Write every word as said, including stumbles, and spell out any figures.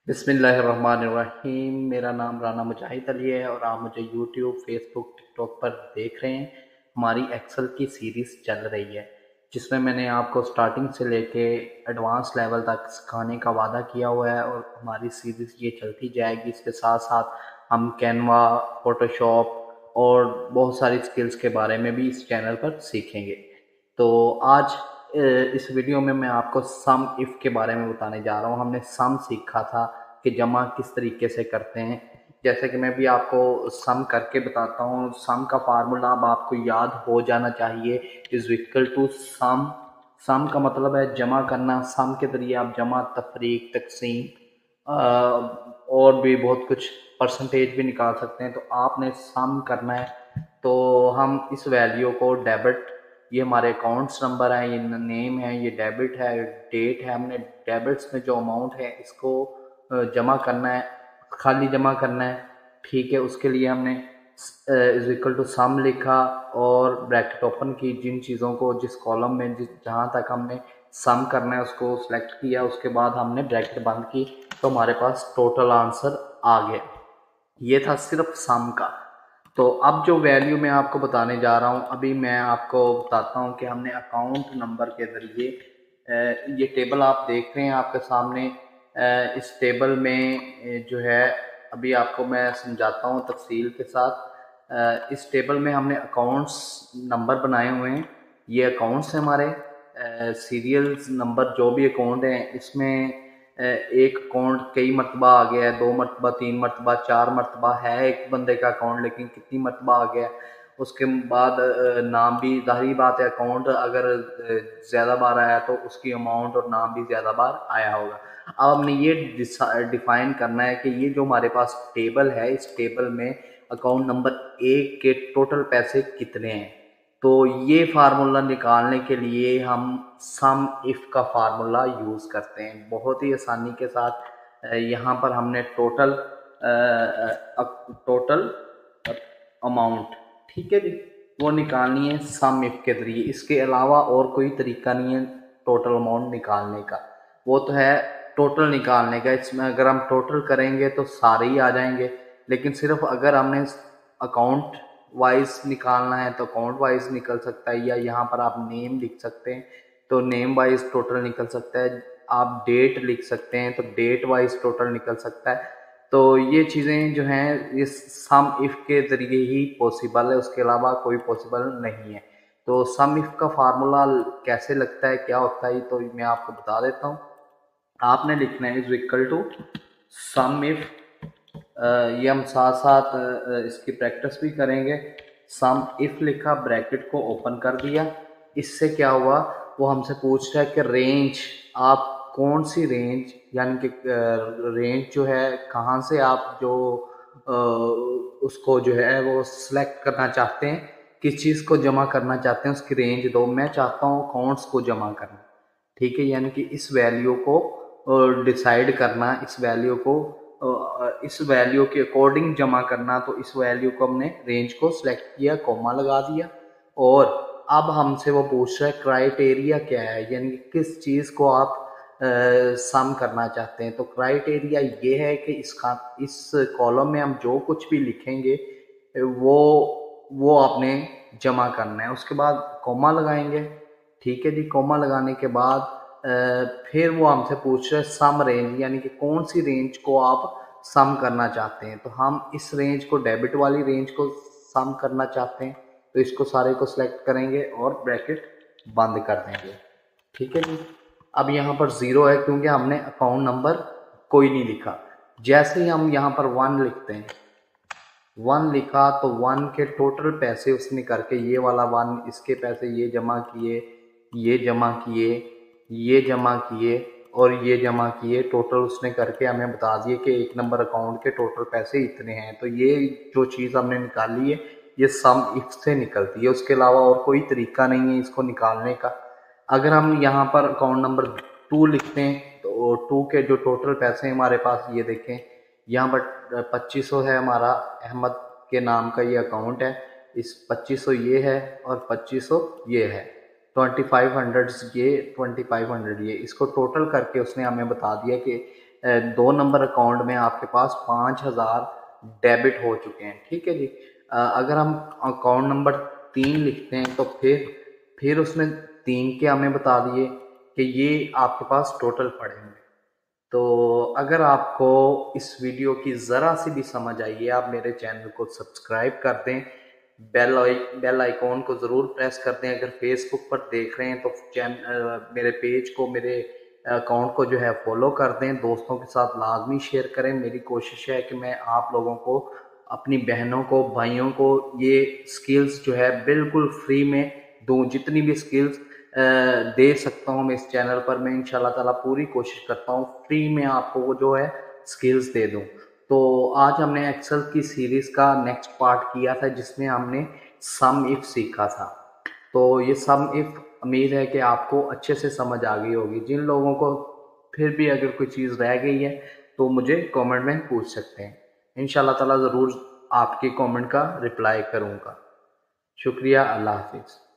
बिस्मिल्लाहिर्रहमानिर्रहीम। मेरा नाम राना मुजाहिद अली है और आप मुझे यूट्यूब, फेसबुक, टिकटॉक पर देख रहे हैं। हमारी एक्सेल की सीरीज़ चल रही है जिसमें मैंने आपको स्टार्टिंग से लेके एडवांस लेवल तक सिखाने का वादा किया हुआ है और हमारी सीरीज़ ये चलती जाएगी। इसके साथ साथ हम कैनवा, फोटोशॉप और बहुत सारी स्किल्स के बारे में भी इस चैनल पर सीखेंगे। तो आज अ, इस वीडियो में मैं आपको सम इफ़ के बारे में बताने जा रहा हूँ। हमने सम सीखा था कि जमा किस तरीके से करते हैं। जैसे कि मैं भी आपको सम करके बताता हूँ। सम का फार्मूला अब आपको याद हो जाना चाहिए। Is equal to sum. Sum का मतलब है जमा करना। सम के जरिए आप जमा, तफरीक, तकसीम और भी बहुत कुछ परसेंटेज भी निकाल सकते हैं। तो आपने सम करना है। तो हम इस वैल्यू को डेबिट, ये हमारे अकाउंट्स नंबर है, ये नेम है, ये डेबिट है, डेट है। हमने डेबिट्स में जो अमाउंट है इसको जमा करना है, खाली जमा करना है। ठीक है, उसके लिए हमने इज इक्वल टू सम लिखा और ब्रैकेट ओपन की। जिन चीज़ों को जिस कॉलम में जिस जहाँ तक हमने सम करना है उसको सिलेक्ट किया, उसके बाद हमने ब्रैकेट बंद की, तो हमारे पास टोटल आंसर आ गया। ये था सिर्फ सम का। तो अब जो वैल्यू मैं आपको बताने जा रहा हूँ, अभी मैं आपको बताता हूँ कि हमने अकाउंट नंबर के ज़रिए, ये टेबल आप देख रहे हैं आपके सामने। इस टेबल में जो है, अभी आपको मैं समझाता हूँ तफसील के साथ। इस टेबल में हमने अकाउंट्स नंबर बनाए हुए हैं। ये अकाउंट्स हैं हमारे, सीरियल्स नंबर जो भी अकाउंट हैं। इसमें एक अकाउंट कई मरतबा आ गया है, दो मरतबा, तीन मरतबा, चार मरतबा है एक बंदे का अकाउंट, लेकिन कितनी मरतबा आ गया। उसके बाद नाम भी, जाहिर बात है अकाउंट अगर ज़्यादा बार आया तो उसकी अमाउंट और नाम भी ज़्यादा बार आया होगा। अब हमने ये डिफाइन करना है कि ये जो हमारे पास टेबल है, इस टेबल में अकाउंट नंबर एक के टोटल पैसे कितने हैं। तो ये फार्मूला निकालने के लिए हम सम इफ़ का फार्मूला यूज़ करते हैं बहुत ही आसानी के साथ। यहाँ पर हमने टोटल टोटल अमाउंट, ठीक है जी, वो निकालनी है सम इफ़ के ज़रिए। इसके अलावा और कोई तरीका नहीं है टोटल अमाउंट निकालने का। वो तो है टोटल निकालने का। इसमें अगर हम टोटल करेंगे तो सारे ही आ जाएंगे, लेकिन सिर्फ अगर हमने अकाउंट वाइज निकालना है तो अकाउंट वाइज निकल सकता है, या यहाँ पर आप नेम लिख सकते हैं तो नेम वाइज टोटल निकल सकता है। आप डेट लिख सकते हैं तो डेट वाइज टोटल निकल सकता है। तो ये चीज़ें जो हैं ये सम इफ़ के ज़रिए ही पॉसिबल है, उसके अलावा कोई पॉसिबल नहीं है। तो सम इफ़ का फार्मूला कैसे लगता है, क्या होता है, तो मैं आपको बता देता हूँ। आपने लिखना है is equal to sum if, ये हम साथ साथ इसकी प्रैक्टिस भी करेंगे। सम इफ़ लिखा, ब्रैकेट को ओपन कर दिया। इससे क्या हुआ, वो हमसे पूछ रहा है कि रेंज, आप कौन सी रेंज, यानी कि रेंज जो है कहाँ से आप जो आ, उसको जो है वो सिलेक्ट करना चाहते हैं, किस चीज़ को जमा करना चाहते हैं, उसकी रेंज दो। मैं चाहता हूँ अकाउंट्स को जमा करना, ठीक है, यानी कि इस वैल्यू को डिसाइड करना, इस वैल्यू को इस वैल्यू के अकॉर्डिंग जमा करना। तो इस वैल्यू को हमने रेंज को सिलेक्ट किया, कॉमा लगा दिया, और अब हमसे वो पूछ रहा है क्राइटेरिया क्या है, यानी कि किस चीज़ को आप सम करना चाहते हैं। तो क्राइटेरिया ये है कि इसका इस कॉलम में हम जो कुछ भी लिखेंगे वो वो आपने जमा करना है। उसके बाद कॉमा लगाएंगे, ठीक है जी। कॉमा लगाने के बाद फिर वो हमसे पूछ रहे सम रेंज, यानी कि कौन सी रेंज को आप सम करना चाहते हैं। तो हम इस रेंज को, डेबिट वाली रेंज को सम करना चाहते हैं, तो इसको सारे को सिलेक्ट करेंगे और ब्रैकेट बंद कर देंगे, ठीक है जी। अब यहाँ पर ज़ीरो है क्योंकि हमने अकाउंट नंबर कोई नहीं लिखा। जैसे ही हम यहाँ पर वन लिखते हैं, वन लिखा तो वन के टोटल पैसे उसने करके, ये वाला वन, इसके पैसे ये जमा किए, ये जमा किए, ये जमा किए और ये जमा किए, टोटल उसने करके हमें बता दिए कि एक नंबर अकाउंट के टोटल पैसे इतने हैं। तो ये जो चीज़ हमने निकाली है ये सम इफ से निकलती है, उसके अलावा और कोई तरीका नहीं है इसको निकालने का। अगर हम यहाँ पर अकाउंट नंबर टू लिखते हैं तो टू के जो टोटल पैसे हैं हमारे पास, ये देखें यहाँ पर पच्चीस सौ है, हमारा अहमद के नाम का ये अकाउंट है। इस पच्चीस सौ ये है और पच्चीस सौ ये है, ट्वेंटी फाइव हंड्रेड ये, ट्वेंटी फाइव हंड्रेड ये, इसको टोटल करके उसने हमें बता दिया कि दो नंबर अकाउंट में आपके पास पाँच हज़ार डेबिट हो चुके हैं। ठीक है जी। अगर हम अकाउंट नंबर तीन लिखते हैं तो फिर फिर उसने तीन के हमें बता दिए कि ये आपके पास टोटल पड़े हुए। तो अगर आपको इस वीडियो की ज़रा सी भी समझ आई है, आप मेरे चैनल को सब्सक्राइब कर दें, बेल बेल आइकॉन को ज़रूर प्रेस कर दें। अगर फेसबुक पर देख रहे हैं तो चैनल मेरे पेज को, मेरे अकाउंट को जो है फॉलो कर दें, दोस्तों के साथ लाजमी शेयर करें। मेरी कोशिश है कि मैं आप लोगों को, अपनी बहनों को, भाइयों को ये स्किल्स जो है बिल्कुल फ्री में दूँ। जितनी भी स्किल्स दे सकता हूँ मैं इस चैनल पर, मैं इंशाल्लाह ताला पूरी कोशिश करता हूँ फ्री में आपको वो जो है स्किल्स दे दूँ। तो आज हमने एक्सेल की सीरीज़ का नेक्स्ट पार्ट किया था जिसमें हमने सम इफ सीखा था। तो ये सम इफ उम्मीद है कि आपको अच्छे से समझ आ गई होगी। जिन लोगों को फिर भी अगर कोई चीज़ रह गई है तो मुझे कमेंट में पूछ सकते हैं। इंशाल्लाह ताला ज़रूर आपके कमेंट का रिप्लाई करूँगा। शुक्रिया। अल्लाह हाफिज़।